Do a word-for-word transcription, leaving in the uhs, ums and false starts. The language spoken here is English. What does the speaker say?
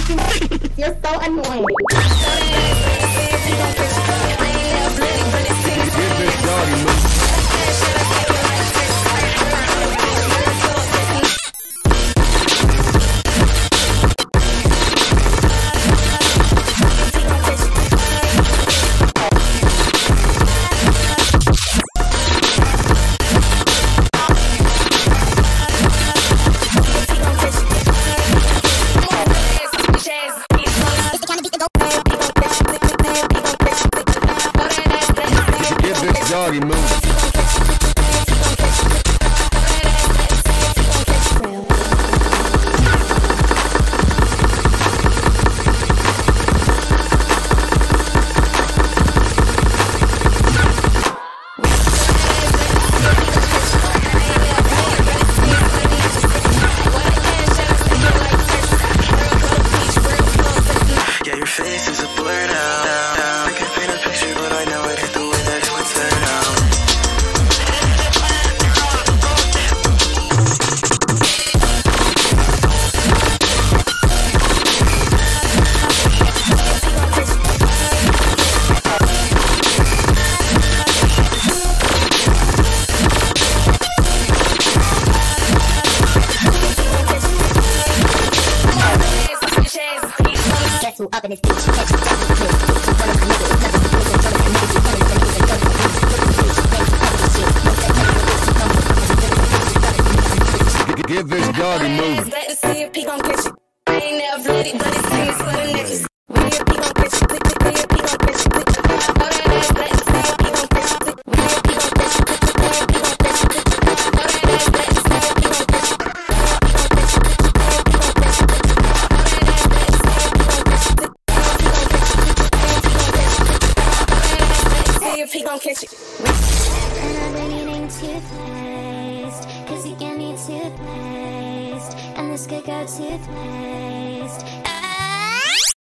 You're so annoying. Get this doggy move. Doggy move. Yeah, your face is a blur now. I can paint a picture, but I know it ain't the way that it would turn out. Guess who up in this bitch? Get this doggy moving. Glad to see if he gon' catch it. I ain't never let it, but it's things for the necklace. We if he gon' catch it, click, click, click, if he gon' catch it, click. All that ass, glad to see if he gon' catch it, click. We if he gon' catch it, click, click, click, if he gon' catch it, click. All that ass, glad to see if he gon' catch it, click. If he gon' catch it. And I've been eating toothpaste, cause you give me toothpaste, and this could go toothpaste.